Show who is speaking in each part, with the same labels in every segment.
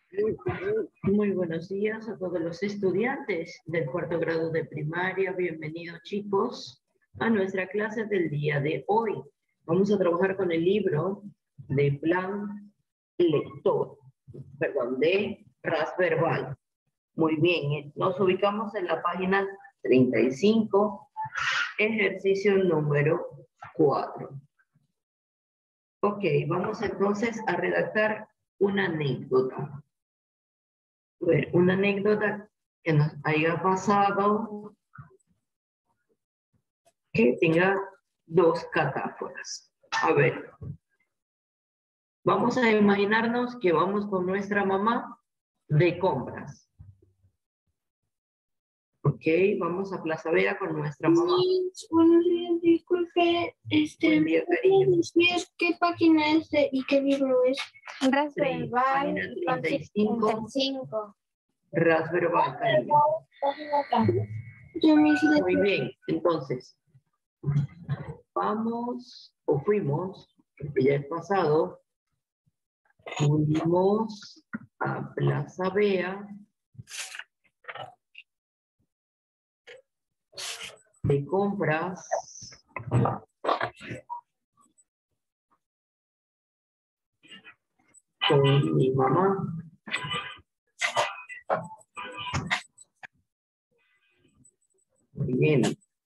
Speaker 1: Muy buenos días a todos los estudiantes del cuarto grado de primaria. Bienvenidos, chicos, a nuestra clase del día de hoy. Vamos a trabajar con el libro de plan lector, de ras verbal. Muy bien, nos ubicamos en la página 35, ejercicio número 4. Ok, vamos entonces a redactar una anécdota. A ver, una anécdota que nos haya pasado que tenga dos catáforas. A ver, vamos a imaginarnos que vamos con nuestra mamá de compras. Ok, vamos a Plaza Vea con nuestra mamá.
Speaker 2: Buenos días, disculpe,
Speaker 1: Buen día, cariño.
Speaker 2: ¿qué página es y qué libro es?
Speaker 1: Ras verbal, página 35. Ras verbal, cariño. Muy bien, entonces, vamos, o fuimos, porque ya es pasado, fuimos a Plaza Vea de compras con mi mamá. Muy bien.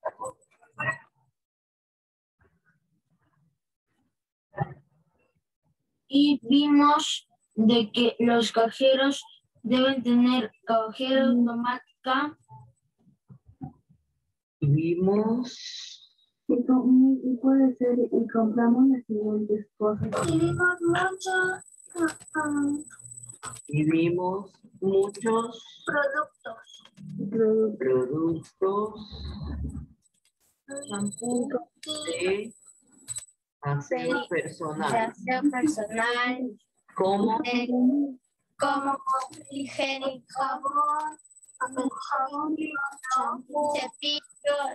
Speaker 2: Y vimos de que los cajeros deben tener cajera automática.
Speaker 1: Vimos
Speaker 2: Y puede ser, y compramos las siguientes cosas.
Speaker 1: y vimos muchos productos de aseo personal, como
Speaker 2: higiénico, cepillo,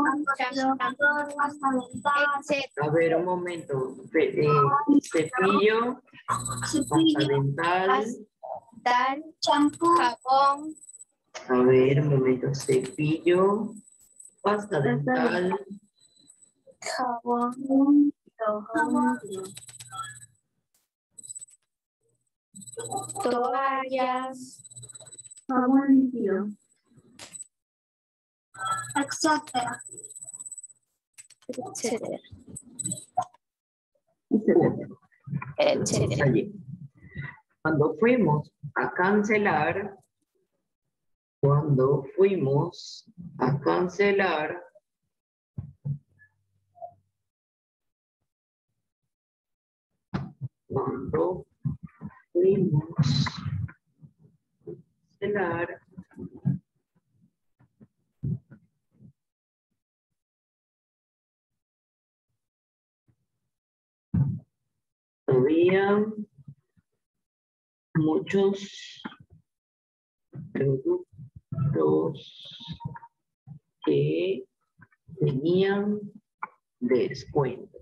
Speaker 2: etc.
Speaker 1: a ver, un momento, cepillo, pasta dental,
Speaker 2: Champú, jabón,
Speaker 1: a ver, un momento, cepillo, pasta dental,
Speaker 2: jabón, toallas, jabón líquido, etcétera.
Speaker 1: Entonces, allí. Cuando fuimos a cancelar, cuando fuimos a cancelar, había muchos productos que tenían descuento.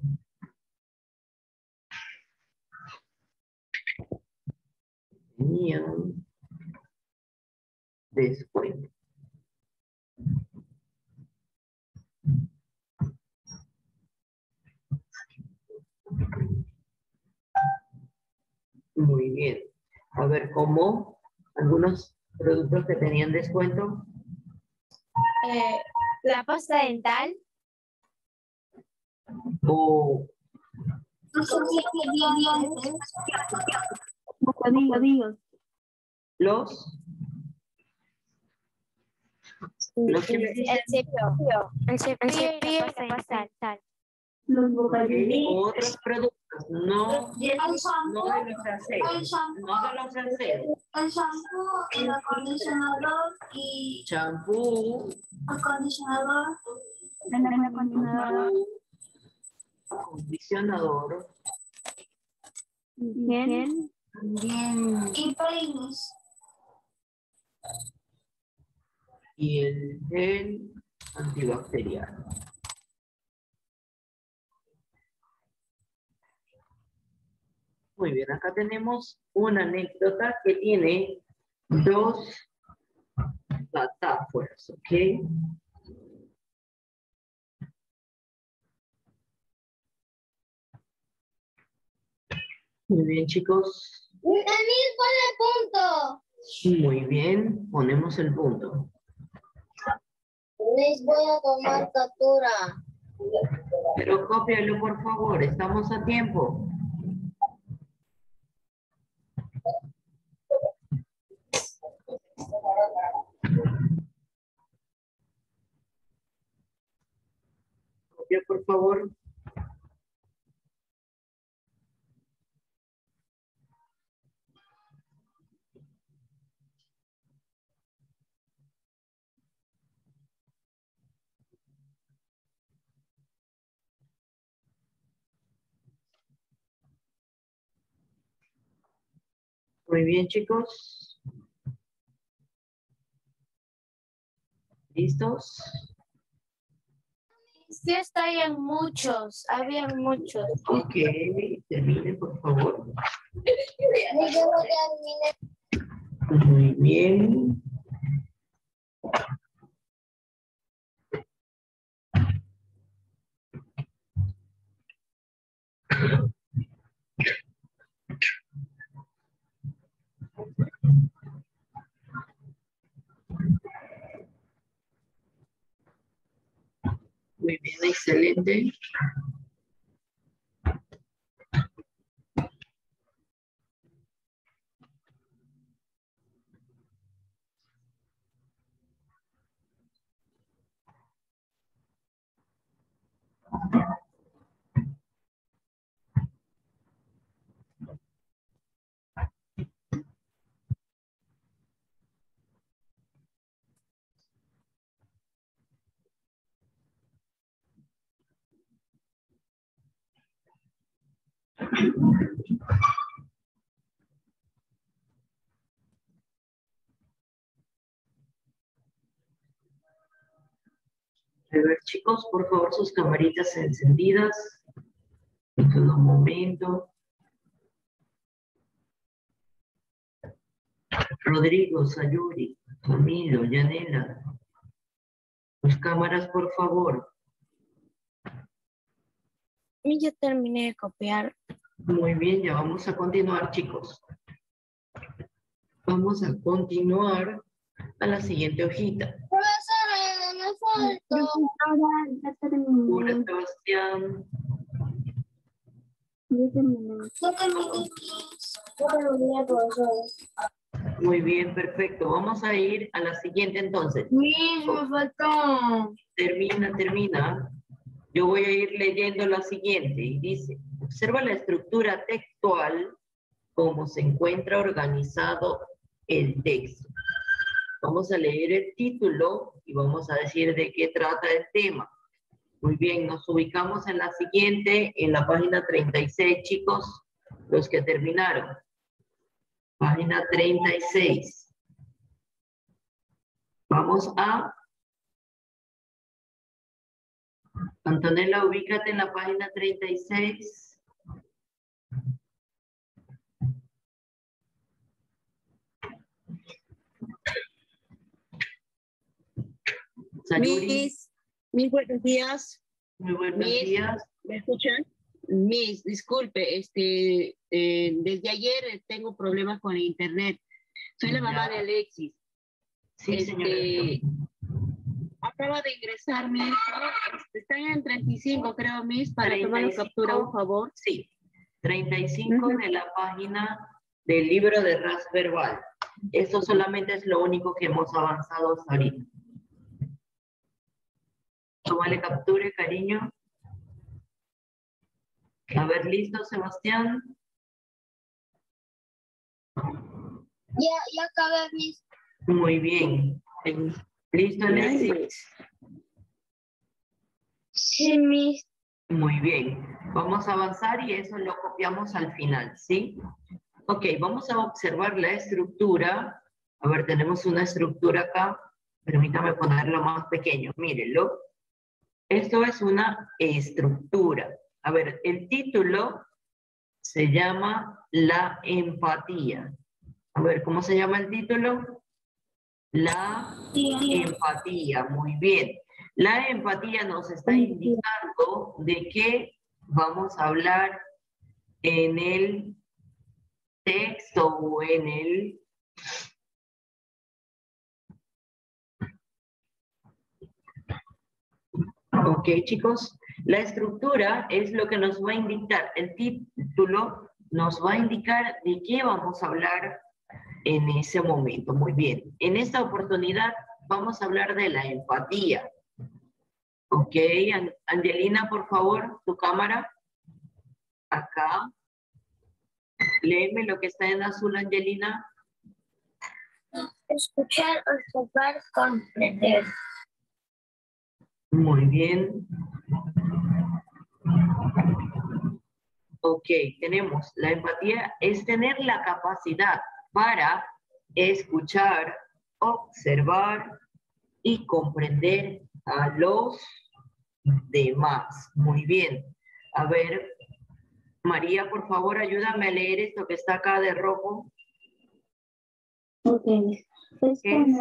Speaker 1: Tenían descuento. Muy bien. A ver, ¿cómo? Algunos productos que tenían descuento.
Speaker 2: La pasta dental.
Speaker 1: O
Speaker 2: Bocadillos.
Speaker 1: los que me dicen.
Speaker 2: El cepillo y la pasta dental. Los
Speaker 1: Ok,
Speaker 2: bocadillos.
Speaker 1: otros productos, no de los aseos, no de los aseos.
Speaker 2: El shampoo, el acondicionador y...
Speaker 1: Champú,
Speaker 2: acondicionador.
Speaker 1: acondicionador,
Speaker 2: Bien. Y peines.
Speaker 1: y el gel antibacterial. Muy bien, acá tenemos una anécdota que tiene dos metáforas, ¿ok? Muy bien, chicos.
Speaker 3: Daniel, pon el punto.
Speaker 1: Muy bien, ponemos el punto.
Speaker 3: Les voy a tomar captura.
Speaker 1: Pero cópialo, por favor, estamos a tiempo. Copia, por favor. Muy bien, chicos. ¿Listos?
Speaker 3: Sí, estoy en muchos. Había muchos.
Speaker 1: Ok, termine, por favor.
Speaker 3: Yo terminé.
Speaker 1: Muy bien. Muy bien, excelente. A ver, chicos, por favor, sus camaritas encendidas. En todo momento. Rodrigo, Sayuri, Camilo, Yanela. Sus cámaras, por favor.
Speaker 3: Y ya terminé de copiar.
Speaker 1: Muy bien, ya vamos a continuar, chicos. Vamos a continuar a la siguiente hojita.
Speaker 3: Profesora, me faltó.
Speaker 2: Profesora, ya
Speaker 1: Hola,
Speaker 2: terminé.
Speaker 1: Sebastián.
Speaker 2: Ya terminé.
Speaker 3: Yo terminé. Yo terminé, profesora.
Speaker 1: Muy bien, perfecto. Vamos a ir a la siguiente entonces.
Speaker 3: Miss, me faltó.
Speaker 1: Termina. Yo voy a ir leyendo la siguiente y dice, observa la estructura textual, cómo se encuentra organizado el texto. Vamos a leer el título y vamos a decir de qué trata el tema. Muy bien, nos ubicamos en la siguiente, en la página 36, chicos, los que terminaron. Página 36. Vamos a... Antonella, ubícate en la página 36. Sayuri.
Speaker 4: Mis buenos días.
Speaker 1: Muy buenos
Speaker 4: Miss.
Speaker 1: días.
Speaker 4: ¿Me escuchan? Miss, disculpe, desde ayer tengo problemas con el internet. Soy la mamá
Speaker 1: Ya.
Speaker 4: de Alexis.
Speaker 1: Sí, señora.
Speaker 4: Acaba de ingresar mi hijo. Están en 35, creo, Miss, para tomar la
Speaker 1: 35.
Speaker 4: captura, por favor.
Speaker 1: Sí, 35 de la página del libro de RAS verbal. Esto solamente es lo único que hemos avanzado hasta ahorita. Tómale captura, cariño. A ver, ¿listo, Sebastián?
Speaker 3: Ya acabé, Miss.
Speaker 1: Muy bien. ¿Listo, Alexis?
Speaker 3: Sí, Miss.
Speaker 1: Muy bien. Vamos a avanzar y eso lo copiamos al final, ¿sí? Ok, vamos a observar la estructura. A ver, tenemos una estructura acá. Permítame ponerlo más pequeño. Mírenlo. Esto es una estructura. A ver, el título se llama la empatía. A ver, ¿cómo se llama el título? La empatía, muy bien. La empatía nos está indicando de qué vamos a hablar en el texto o en el... Ok, chicos, la estructura es lo que nos va a indicar. El título nos va a indicar de qué vamos a hablar en ese momento. Muy bien. En esta oportunidad vamos a hablar de la empatía. Ok, Angelina, por favor, tu cámara. Acá. Léeme lo que está en azul, Angelina.
Speaker 3: Escuchar, observar, comprender.
Speaker 1: Muy bien. Ok, tenemos la empatía, es tener la capacidad para escuchar, observar y comprender a los demás. Muy bien. A ver, María, por favor, ayúdame a leer esto que está acá de rojo.
Speaker 2: Ok. Es
Speaker 1: ¿Qué es?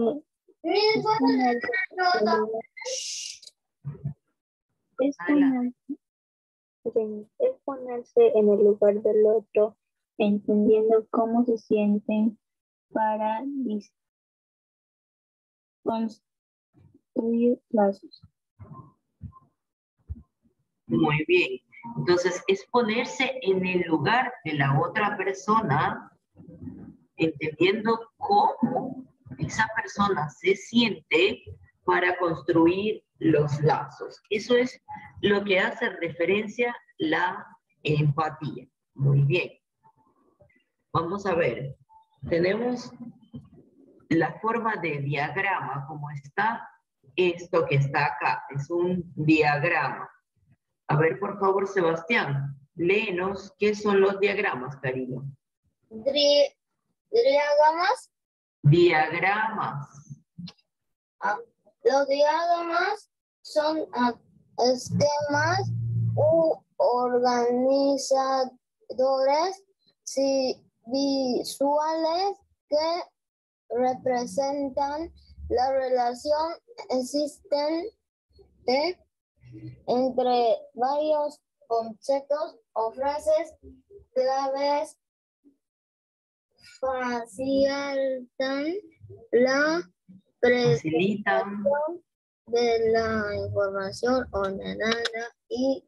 Speaker 2: ponerse en el lugar del otro, entendiendo cómo se sienten para construir lazos.
Speaker 1: Muy bien. Entonces, es ponerse en el lugar de la otra persona, entendiendo cómo esa persona se siente para construir los lazos. Eso es lo que hace referencia la empatía. Muy bien. Vamos a ver. Tenemos la forma de diagrama, como está esto que está acá. Es un diagrama. A ver, por favor, Sebastián, léenos qué son los diagramas, cariño.
Speaker 3: Diagramas.
Speaker 1: Diagramas.
Speaker 3: Los diagramas son esquemas u organizadores visuales que representan la relación existente entre varios conceptos o frases claves, facilitan la
Speaker 1: Facilitan.
Speaker 3: de la información ordenada y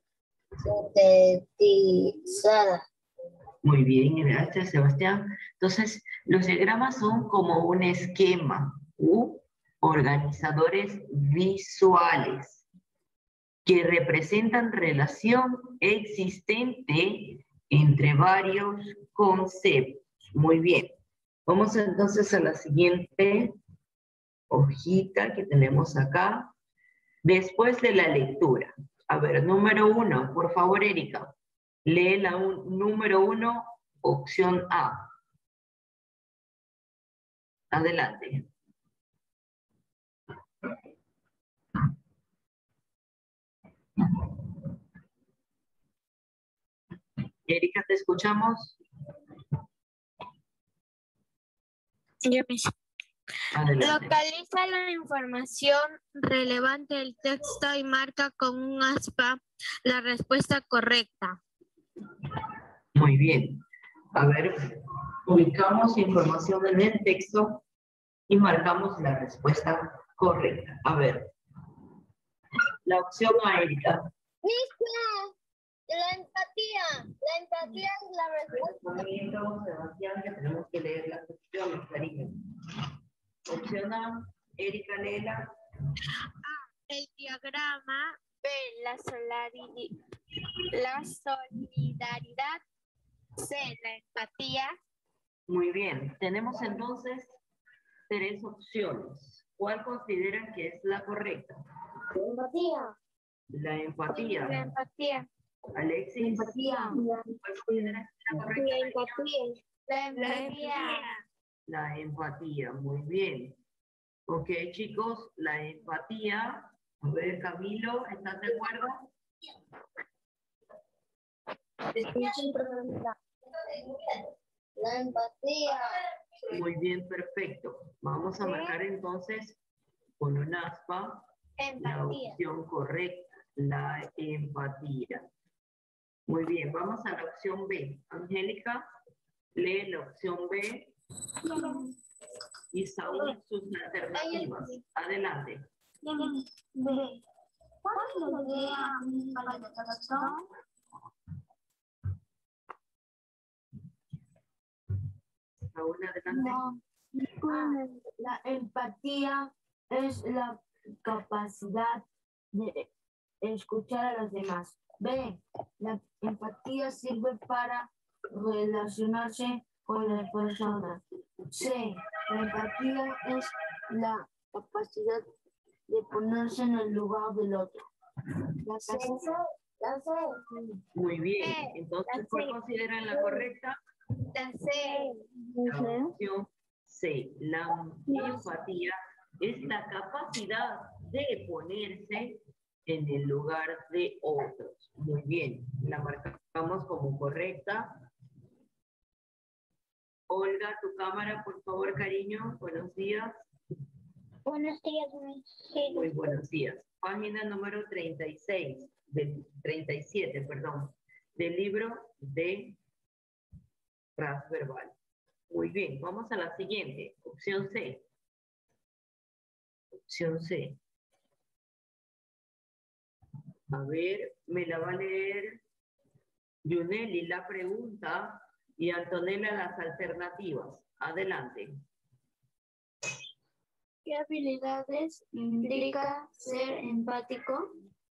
Speaker 3: sintetizada.
Speaker 1: Muy bien, gracias, Sebastián. Entonces, los diagramas son como un esquema u organizadores visuales que representan relación existente entre varios conceptos. Muy bien. Vamos entonces a la siguiente hojita que tenemos acá. Después de la lectura. A ver, número 1, por favor, Erika. Lee la número 1, opción A. Adelante. Erika, ¿te escuchamos? Adelante.
Speaker 5: Localiza la información relevante del texto y marca con un aspa la respuesta correcta.
Speaker 1: Muy bien. A ver, ubicamos información en el texto y marcamos la respuesta correcta. A ver. La opción A, Erika.
Speaker 3: La empatía es la respuesta.
Speaker 1: Sebastián, que tenemos que leer las opciones, cariño. Opción A, Erika, léela.
Speaker 5: A, el diagrama. B, la solidaridad. C, la empatía.
Speaker 1: Muy bien, tenemos entonces 3 opciones. ¿Cuál consideran que es la correcta?
Speaker 3: La empatía.
Speaker 1: La empatía.
Speaker 5: La empatía.
Speaker 1: Alexis.
Speaker 3: Empatía.
Speaker 1: ¿Cuál consideran que es la correcta?
Speaker 5: La empatía. La empatía.
Speaker 1: La empatía, muy bien. Ok, chicos, la empatía. A ver, Camilo, ¿estás de acuerdo?
Speaker 3: La empatía.
Speaker 1: Muy bien, perfecto. Vamos a marcar entonces con un aspa la
Speaker 3: Empatía.
Speaker 1: opción correcta, la empatía. Muy bien, vamos a la opción B. Angélica, lee la opción B y Saúl sus alternativas. Adelante.
Speaker 3: Cuando vea un corazón,
Speaker 1: Saúl, adelante.
Speaker 6: La empatía es la capacidad de escuchar a los demás. B. La empatía sirve para relacionarse con las personas. C. La empatía es la capacidad de ponerse en el lugar del otro. La C.
Speaker 1: Muy bien. Entonces, ¿cuál consideran la correcta?
Speaker 3: La C.
Speaker 1: La opción C. La empatía es la capacidad de ponerse en el lugar de otros. Muy bien. La marcamos como correcta. Olga, tu cámara, por favor, cariño. Buenos días.
Speaker 3: Buenos días,
Speaker 1: Muy buenos días. Página número 37, perdón, del libro de ras verbal. Muy bien, vamos a la siguiente. Opción C. Opción C. A ver, me la va a leer Yuneli la pregunta y Antonella las alternativas. Adelante.
Speaker 2: ¿Qué habilidades implica ser empático?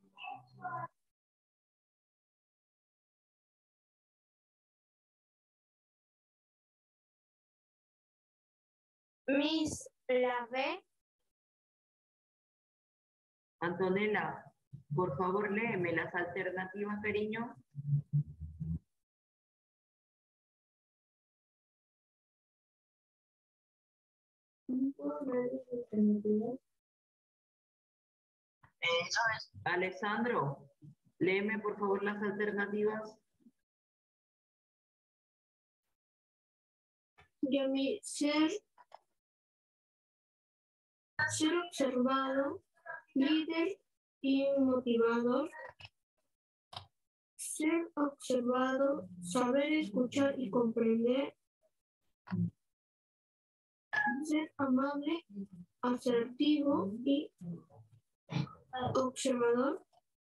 Speaker 5: Miss, la B.
Speaker 1: Antonella, por favor, léeme las alternativas, cariño. Alessandro, léeme por favor las alternativas.
Speaker 2: Yami, ser observado, líder y motivador. Ser observado, saber escuchar y comprender. Ser amable, asertivo y observador.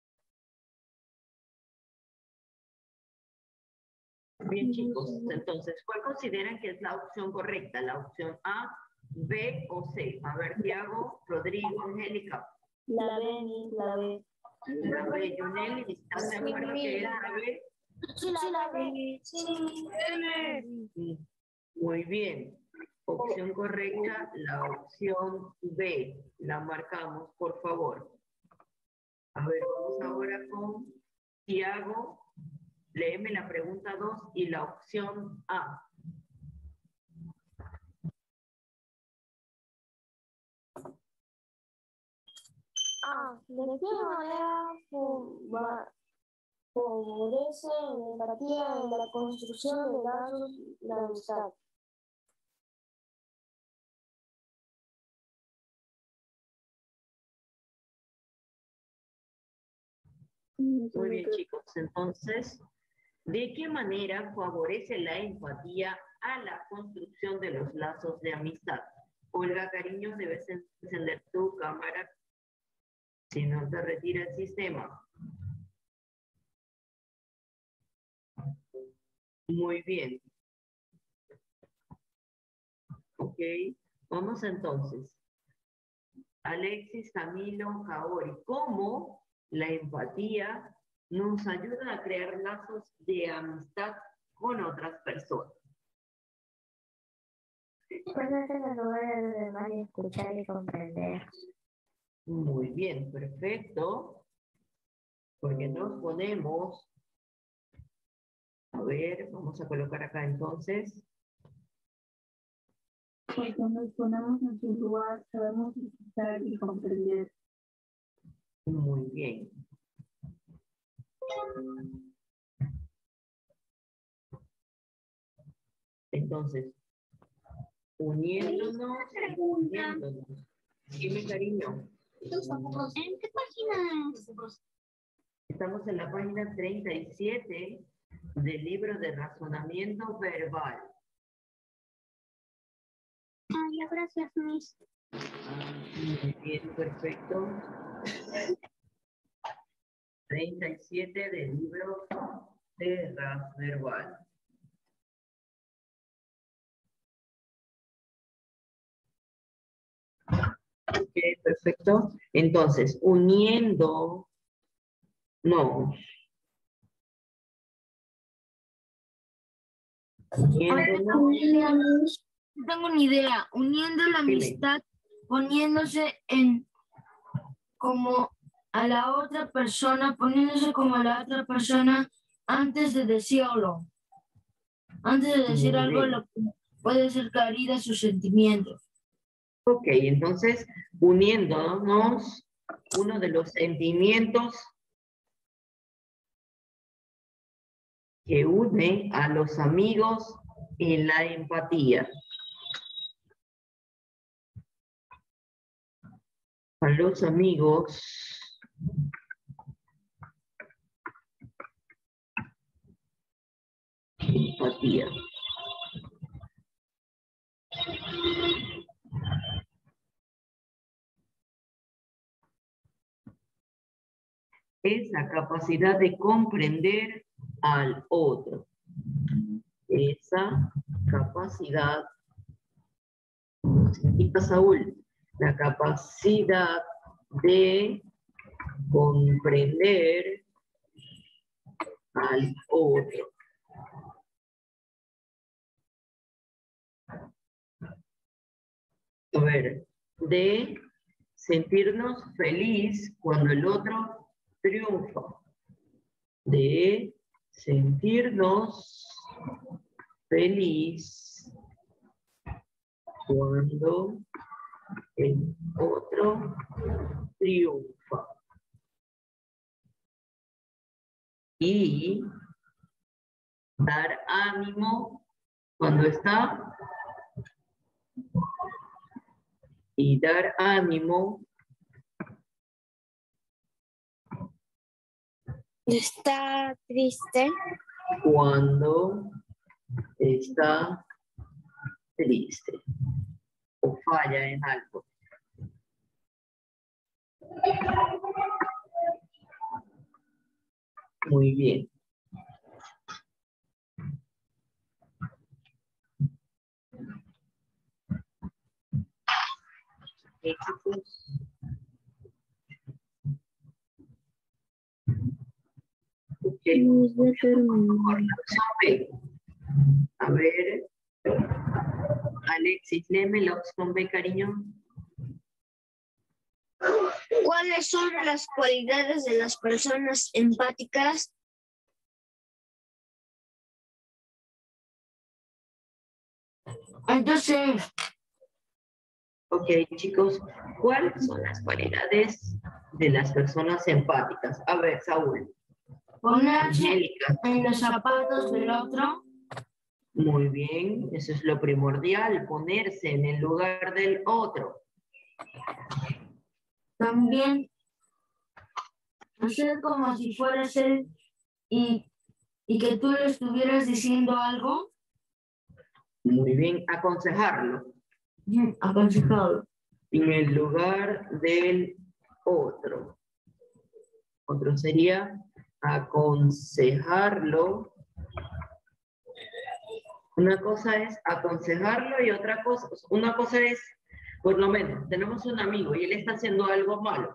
Speaker 1: Bien, chicos, entonces, ¿cuál consideran que es la opción correcta? ¿La opción A, B o C? A ver, Tiago, Rodrigo, Angélica.
Speaker 2: La B, la B.
Speaker 1: La B, Yuneli, ¿están de acuerdo que es la B?
Speaker 2: Sí, la B.
Speaker 1: Sí. Muy bien. Opción correcta, la opción B. La marcamos, por favor. A ver, vamos ahora con Tiago. Léeme la pregunta 2 y la opción A.
Speaker 2: ¿De qué manera favorece la empatía en la construcción de lazos de amistad?
Speaker 1: Muy bien, chicos. Entonces, ¿de qué manera favorece la empatía a la construcción de los lazos de amistad? Olga, cariño, debes encender tu cámara. Si no, te retira el sistema. Muy bien. Ok. Vamos entonces. Alexis, Camilo, Kaori. ¿Cómo la empatía nos ayuda a crear lazos de amistad con otras personas?
Speaker 2: Ponerse en el lugar de los demás y escuchar y comprender.
Speaker 1: Muy bien, perfecto. Porque nos ponemos, a ver, vamos a colocar acá entonces.
Speaker 2: Porque nos ponemos en su lugar, sabemos escuchar y comprender.
Speaker 1: Muy bien. Entonces, uniéndonos. Dime, cariño.
Speaker 3: ¿En qué página es?
Speaker 1: Estamos en la página 37 del libro de razonamiento verbal.
Speaker 3: Ah, ya, gracias, Miss.
Speaker 1: Muy bien, perfecto. 37 del libro de razonamiento verbal. Ok, perfecto. Entonces, uniendo, no. Uniéndonos,
Speaker 6: Tengo una idea. Uniendo la
Speaker 1: Dime.
Speaker 6: amistad, poniéndose en como a la otra persona, poniéndose como a la otra persona antes de decirlo. Antes de decir
Speaker 1: Muy
Speaker 6: algo,
Speaker 1: bien.
Speaker 6: lo que puede ser que herida sus sentimientos.
Speaker 1: Ok, entonces, uniéndonos, uno de los sentimientos que une a los amigos en la empatía. A los amigos empatía. Esa capacidad de comprender al otro. Esa capacidad, significa Saúl, la capacidad de comprender al otro. A ver, de sentirnos feliz cuando el otro triunfa. De sentirnos feliz cuando el otro triunfa. Y dar ánimo cuando está. Y dar ánimo
Speaker 5: Está triste.
Speaker 1: cuando está triste o falla en algo. Muy bien. Chicos. Ok. A ver. Alexis, léeme la opción B, cariño.
Speaker 3: ¿Cuáles son las cualidades de las personas empáticas?
Speaker 6: Entonces,
Speaker 1: Ok, chicos, ¿cuáles son las cualidades de las personas empáticas? A ver, Saúl.
Speaker 6: ponerse
Speaker 1: Angélica.
Speaker 6: en los zapatos del otro,
Speaker 1: Muy bien, eso es lo primordial, ponerse en el lugar del otro.
Speaker 6: también hacer como si fueras él y que tú le estuvieras diciendo algo,
Speaker 1: Muy bien, aconsejarlo
Speaker 6: aconsejado.
Speaker 1: en el lugar del otro. Otro sería aconsejarlo. Una cosa es aconsejarlo y otra cosa, una cosa es, por lo menos, tenemos un amigo y él está haciendo algo malo.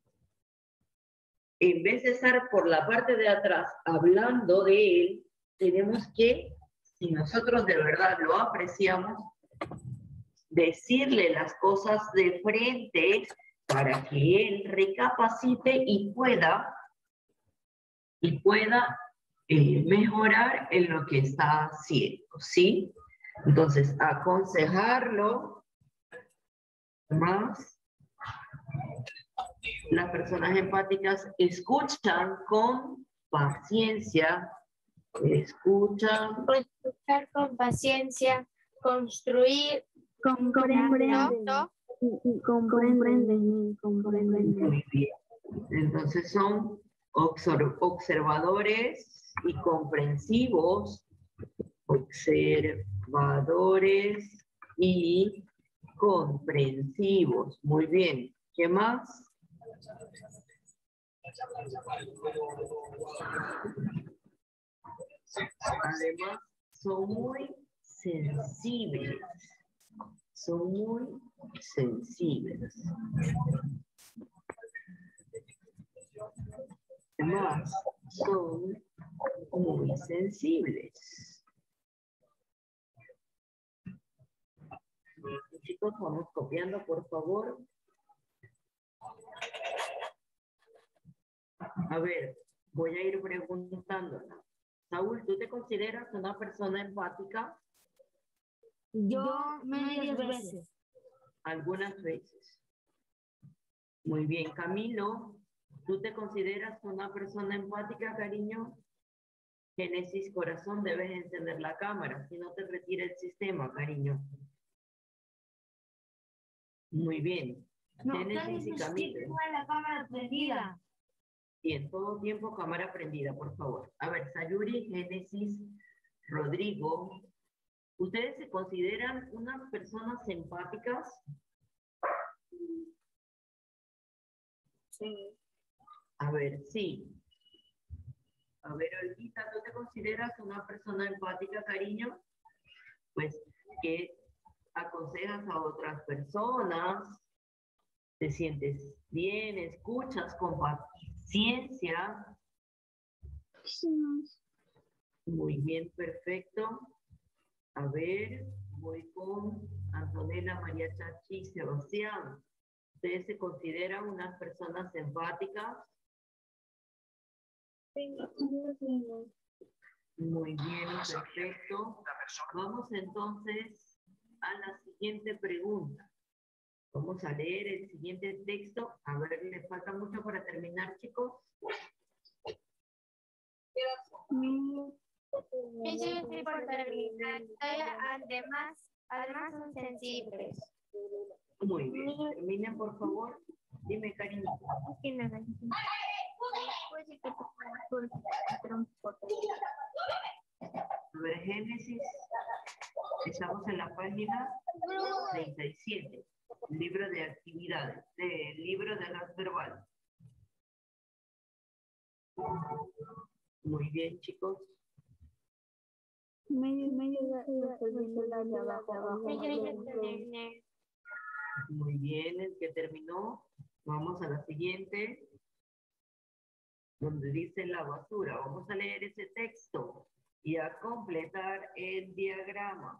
Speaker 1: En vez de estar por la parte de atrás hablando de él, tenemos que, si nosotros de verdad lo apreciamos, decirle las cosas de frente para que él recapacite y pueda mejorar en lo que está haciendo, ¿sí? Entonces, aconsejarlo más. Las personas empáticas escuchan con paciencia Escucha.
Speaker 5: Escuchar con paciencia. Construir.
Speaker 2: Comprenden. Comprenden.
Speaker 1: Muy bien. Entonces son observadores y comprensivos. Observadores y comprensivos. Muy bien. ¿Qué más? Además, son muy sensibles. Son muy sensibles. Además, son muy sensibles. Chicos, vamos copiando, por favor. A ver, voy a ir preguntándola. Saúl, ¿tú te consideras una persona empática?
Speaker 6: Yo medias veces.
Speaker 1: Algunas veces. Muy bien, Camilo, ¿tú te consideras una persona empática, cariño? Génesis, corazón, debes encender la cámara, si no te retira el sistema, cariño. Muy bien.
Speaker 6: No,
Speaker 1: Génesis y Camilo.
Speaker 6: la cámara prendida.
Speaker 1: Y en todo tiempo cámara prendida, por favor. A ver, Sayuri, Génesis, Rodrigo, ¿ustedes se consideran unas personas empáticas?
Speaker 2: Sí.
Speaker 1: A ver, sí. A ver, Olguita, ¿tú te consideras una persona empática, cariño? Pues que aconsejas a otras personas, te sientes bien, escuchas con paciencia.
Speaker 2: Sí.
Speaker 1: Muy bien, perfecto. A ver, voy con Antonella, María Chachi y Sebastián. ¿Ustedes se consideran unas personas empáticas? Muy bien, perfecto. Vamos entonces a la siguiente pregunta. Vamos a leer el siguiente texto. A ver, ¿les falta mucho para terminar, chicos?
Speaker 5: Sí, por terminar. Además son sensibles.
Speaker 1: Muy bien. Terminen, por favor. Dime, cariño. A ver, Génesis. Estamos en la página 37. Libro de actividades. Libro de las verbales. Muy bien, chicos. Muy bien, el que terminó. Vamos a la siguiente. Donde dice la basura. Vamos a leer ese texto y a completar el diagrama.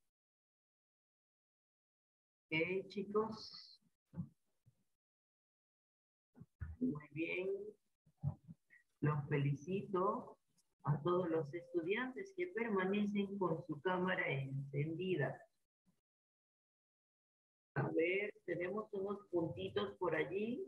Speaker 1: Ok, chicos. Muy bien. Los felicito a todos los estudiantes que permanecen con su cámara encendida. A ver, tenemos unos puntitos por allí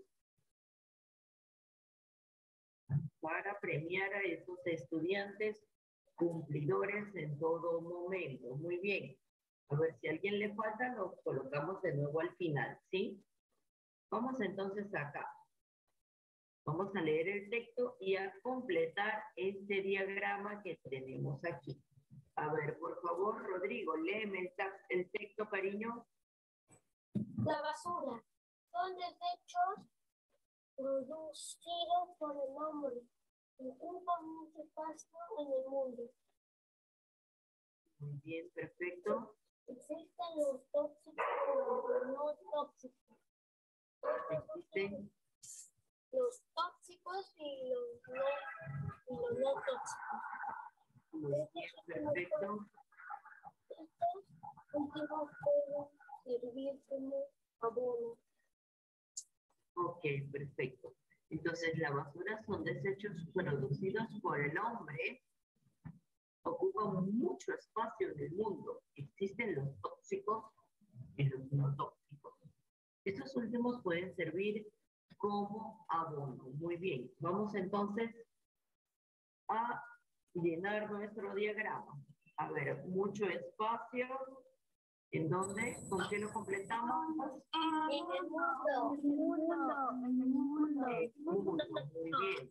Speaker 1: para premiar a esos estudiantes cumplidores en todo momento. Muy bien. A ver, si a alguien le falta, los colocamos de nuevo al final, ¿sí? Vamos entonces acá. Vamos a leer el texto y a completar este diagrama que tenemos aquí. A ver, por favor, Rodrigo, léeme el texto, cariño.
Speaker 3: La basura son desechos producidos por el hombre. Ocupan mucho espacio en el mundo.
Speaker 1: Muy bien, perfecto.
Speaker 3: Existen los tóxicos y los no tóxicos.
Speaker 1: Existen
Speaker 3: Los tóxicos y los no tóxicos.
Speaker 1: muy bien, perfecto.
Speaker 3: Estos últimos pueden servir como abono.
Speaker 1: Ok, perfecto. Entonces, la basura son desechos producidos por el hombre. Ocupan mucho espacio en el mundo. Existen los tóxicos y los no tóxicos. Estos últimos pueden servir como abono. Muy bien. Vamos entonces a llenar nuestro diagrama. A ver, mucho espacio. ¿En dónde? ¿Con qué lo completamos?
Speaker 3: En el mundo. En el mundo.
Speaker 1: En el mundo, muy bien.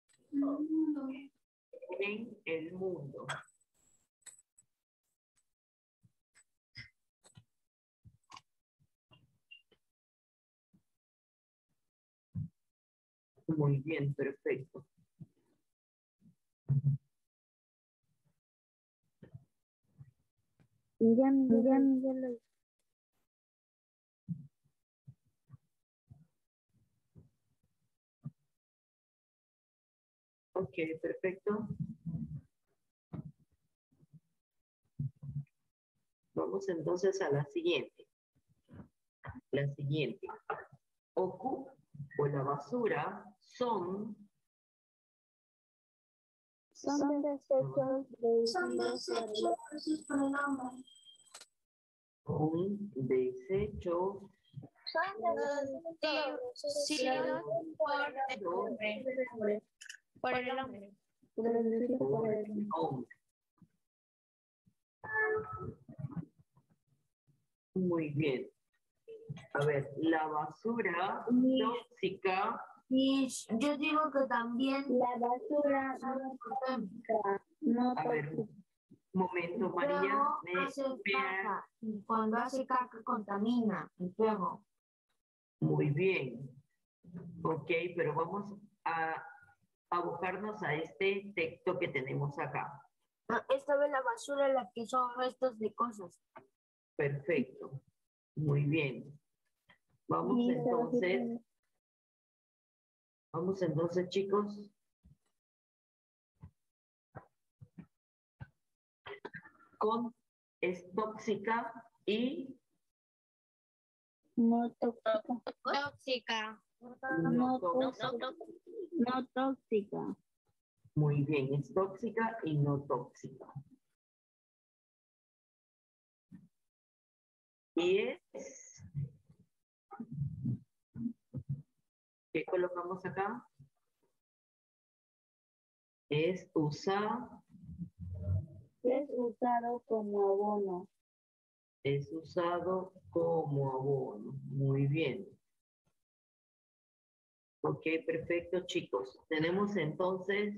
Speaker 1: En el mundo. Muy bien, perfecto.
Speaker 2: Ya lo
Speaker 1: Ok, perfecto. Vamos entonces a la siguiente. La siguiente. Ocu o la basura son
Speaker 2: desechos
Speaker 6: Gracias por el nombre.
Speaker 1: un desecho
Speaker 5: Producidos por el hombre.
Speaker 1: por el hombre. Muy bien. A ver, la basura tóxica.
Speaker 6: Y yo digo que también
Speaker 2: La basura no
Speaker 1: A ver, momento, María.
Speaker 6: luego hace caca. Y cuando hace caca contamina el perro.
Speaker 1: Muy bien. Ok, pero vamos a abocarnos a este texto que tenemos acá.
Speaker 6: Esta vez la basura la que son restos de cosas.
Speaker 1: Perfecto. Muy bien. Vamos entonces, chicos. Con es tóxica y
Speaker 2: no tóxica.
Speaker 5: Tóxica.
Speaker 1: no tóxica.
Speaker 2: No tóxica.
Speaker 1: Muy bien, es tóxica y no tóxica. Y es... ¿Qué colocamos acá? Es usado
Speaker 2: como abono.
Speaker 1: Es usado como abono. Muy bien. Ok, perfecto, chicos. Tenemos entonces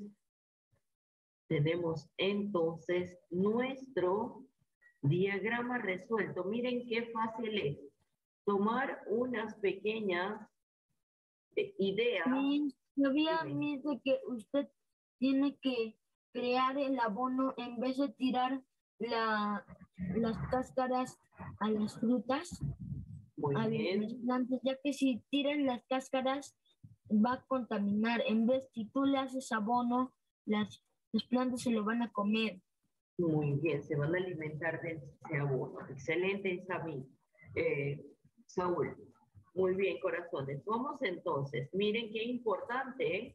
Speaker 1: nuestro diagrama resuelto. Miren qué fácil es. Tomar unas pequeñas ideas.
Speaker 6: Sabía,
Speaker 1: Dime.
Speaker 6: Miss, de que usted tiene que crear el abono en vez de tirar las cáscaras a las frutas,
Speaker 1: Muy
Speaker 6: a las
Speaker 1: bien.
Speaker 6: plantas, ya que si tiran las cáscaras va a contaminar. En vez, si tú le haces abono, las plantas se lo van a comer.
Speaker 1: Muy bien, se van a alimentar de ese abono. Excelente, Saúl. Muy bien, corazones. Vamos entonces. Miren qué importante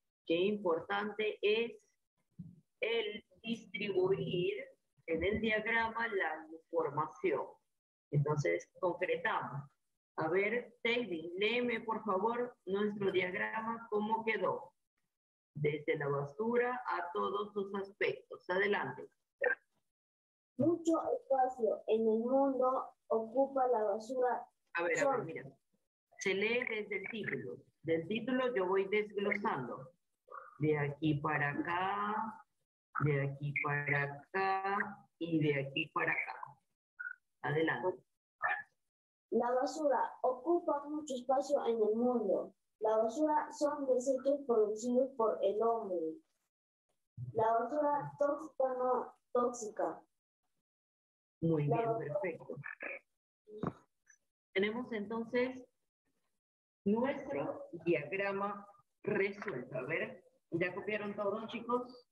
Speaker 1: es el distribuir en el diagrama la información. Entonces, concretamos. A ver, David, léeme por favor nuestro diagrama, cómo quedó. Desde la basura a todos sus aspectos. Adelante.
Speaker 6: Mucho espacio en el mundo ocupa la basura.
Speaker 1: A ver, mira. Se lee desde el título. Del título yo voy desglosando. De aquí para acá, de aquí para acá y de aquí para acá. Adelante.
Speaker 6: La basura ocupa mucho espacio en el mundo. La basura son desechos producidos por el hombre. La basura tóxica no tóxica.
Speaker 1: Muy bien, perfecto. Tenemos entonces nuestro diagrama resuelto. A ver, ¿ya copiaron todos, chicos?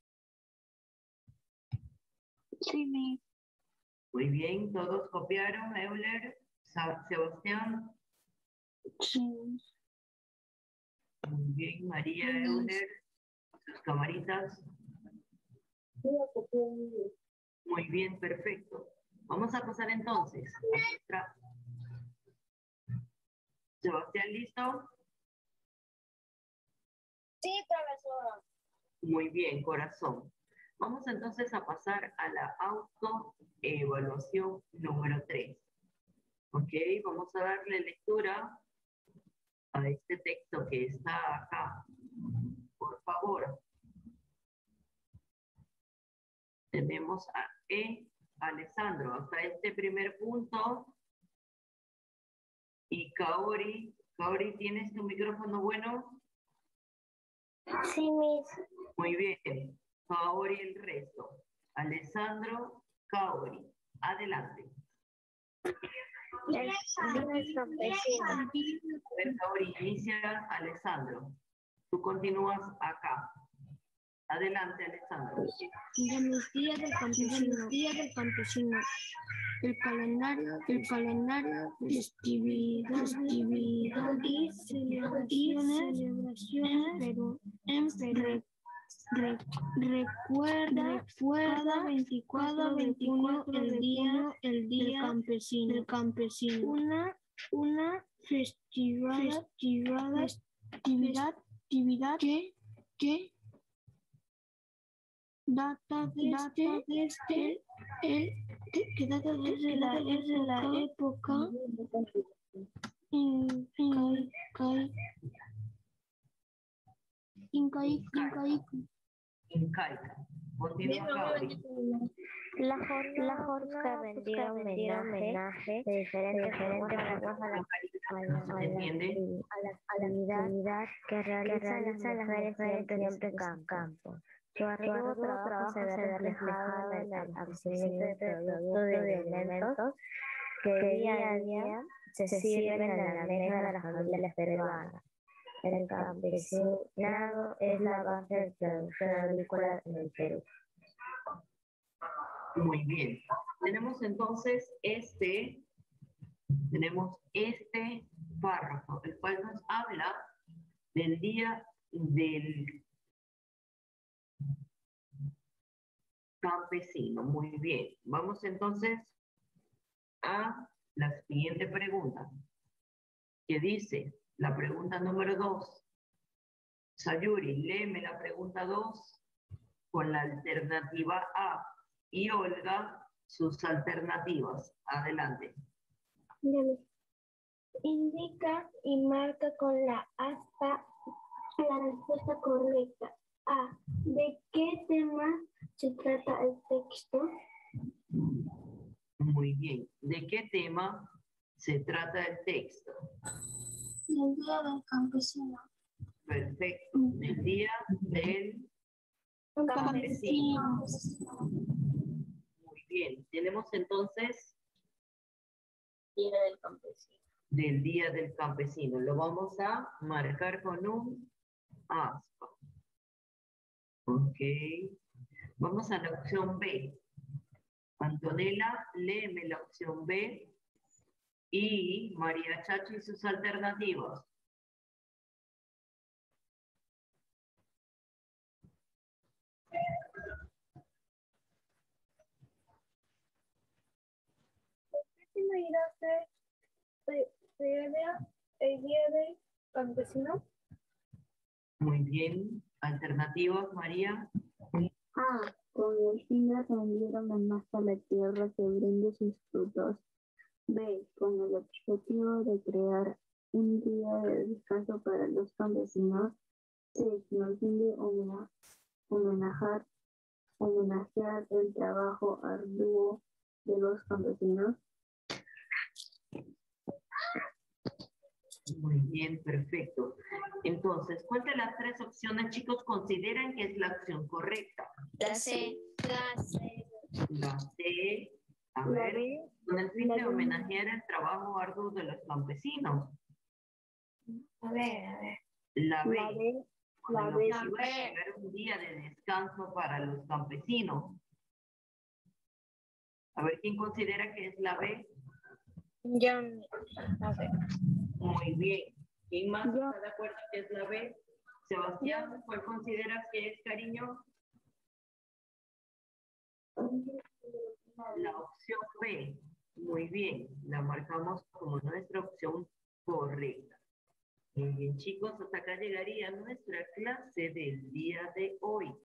Speaker 2: Sí, Miss.
Speaker 1: Muy bien, todos copiaron, Euler, Sebastián.
Speaker 2: Sí.
Speaker 1: Muy bien, María, Euler, sus camaritas. Muy bien, perfecto. Vamos a pasar entonces a nuestra... Sebastián, ¿listo?
Speaker 3: Sí, profesora.
Speaker 1: Muy bien, corazón. Vamos entonces a pasar a la autoevaluación número 3. Ok, vamos a darle lectura a este texto que está acá. Por favor. Tenemos a Alessandro hasta este primer punto. Y Kaori, ¿tienes tu micrófono bueno?
Speaker 2: Sí, Miss.
Speaker 1: Muy bien. Kaori el resto. Alessandro, Kaori. Adelante.
Speaker 2: El campesino.
Speaker 1: A ver, Kaori, inicia Alessandro. Tú continúas acá. Adelante, Alessandro.
Speaker 5: De los días del campesino. El calendario, festividades y celebraciones en Perú. Recuerda cada 24 de junio el día del campesino. Una festividad que data desde la época
Speaker 1: Incaica. Continúa, Kaori.
Speaker 2: La jornada vendía homenaje de diferentes formas a
Speaker 1: ¿No se entiende?
Speaker 2: la actividad que realizan las mujeres siempre en campo. Su arduo trabajo se ve reflejado en el abastecimiento de productos de alimentos que día a día se sirven en la mesa de las familias peruanas. El campesinado es la base de la producción agrícola en el Perú.
Speaker 1: Muy bien. Tenemos entonces este párrafo, el cual nos habla del día del campesino. Muy bien. Vamos entonces a la siguiente pregunta, que dice, la pregunta número 2. Sayuri, léeme la pregunta 2 con la alternativa A y Olga sus alternativas. Adelante.
Speaker 2: Indica y marca con la aspa la respuesta correcta. A. ¿De qué tema se trata el texto?
Speaker 1: Muy bien. ¿De qué tema se trata el texto?
Speaker 2: El día del campesino.
Speaker 1: Perfecto. El día del campesino. Muy bien. Tenemos entonces
Speaker 2: Día del campesino.
Speaker 1: del día del campesino. Lo vamos a marcar con un aspa. Ok. Vamos a la opción B. Antonella, léeme la opción B. Y María Chachi sus alternativas.
Speaker 2: El día del campesino.
Speaker 1: Muy bien. Alternativas, María.
Speaker 2: A. Con el fin de rendir homenaje a la tierra que brinde sus frutos. B. Con el objetivo de crear un día de descanso para los campesinos. C. Con el fin de homenajear el trabajo arduo de los campesinos.
Speaker 1: Muy bien, perfecto. Entonces, ¿cuál de las tres opciones, chicos, consideran que es la opción correcta?
Speaker 3: La C.
Speaker 1: La C. A ver, con el fin de homenajear el trabajo arduo de los campesinos.
Speaker 2: A ver.
Speaker 1: La B. Con el objetivo de
Speaker 3: B.
Speaker 1: crear un día de descanso para los campesinos. A ver, ¿quién considera que es la B?
Speaker 5: Yo no sé.
Speaker 1: Muy bien. ¿Quién más está de acuerdo que es la B? Sebastián, ¿cuál consideras que es, cariño? La opción B. Muy bien. La marcamos como nuestra opción correcta. Muy bien, chicos, hasta acá llegaría nuestra clase del día de hoy.